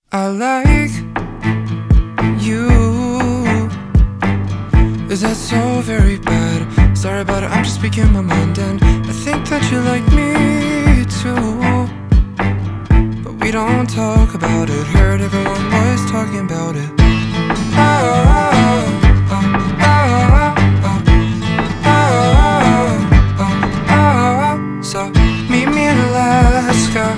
I like you. Is that so very bad? Sorry about it, I'm just speaking my mind. And I think that you like me too, but we don't talk about it. Heard everyone was talking about it. Oh, oh, oh, oh, oh, oh, oh. So meet me in Alaska,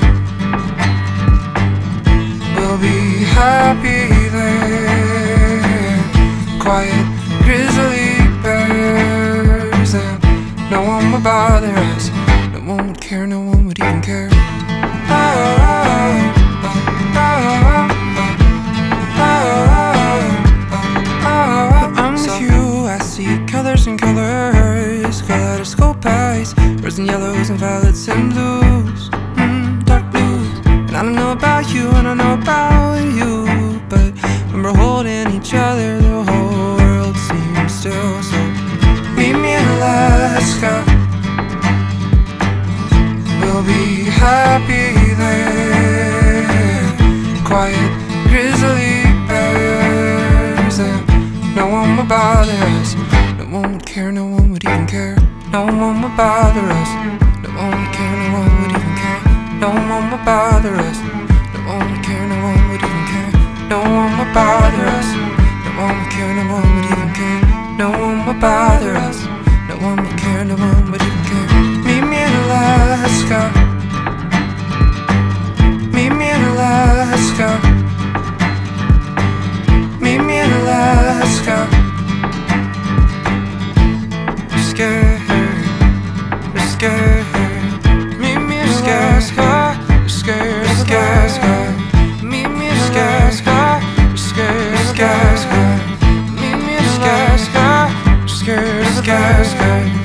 we'll be happy there. Quiet grizzly bears, and no one would bother us. No one would care, no one would even care. Oh, oh, oh, oh, oh, oh. I'm with you, I see colors and colors, kaleidoscope eyes, reds and yellows and violets and blues, dark blues. And I don't know about you, I don't know about you, but when we're holding each other, the whole world seems still. So meet me in Alaska, we'll be happy there. Quiet grizzly bears, and no one would bother us. No one would care, no one would even care. No one would bother us. No one would care, no one would even care. No one would bother us. No one would care, no one would even care. No one would bother us. No one would care, no one would even care. No one would bother us. No one would care, no one would even care. Meet me in Alaska. Meet me in Alaska. Meet me in Alaska. You're scared, you're scared. Meet me in Alaska. You're scared, you're scared. Meet me in Alaska. You're scared, you're scared. Meet me in Alaska. You're scared, you're scared.